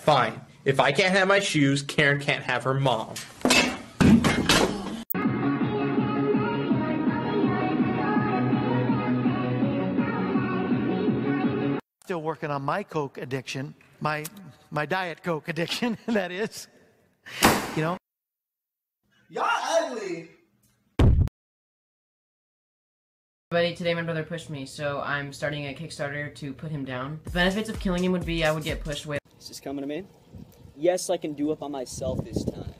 Fine. If I can't have my shoes, Karen can't have her mom. Still working on my Coke addiction, my Diet Coke addiction, that is. You know? Y'all ugly! Everybody, today my brother pushed me, so I'm starting a Kickstarter to put him down. The benefits of killing him would be I would get pushed away. Is this coming to me? Yes, I can do it by myself this time.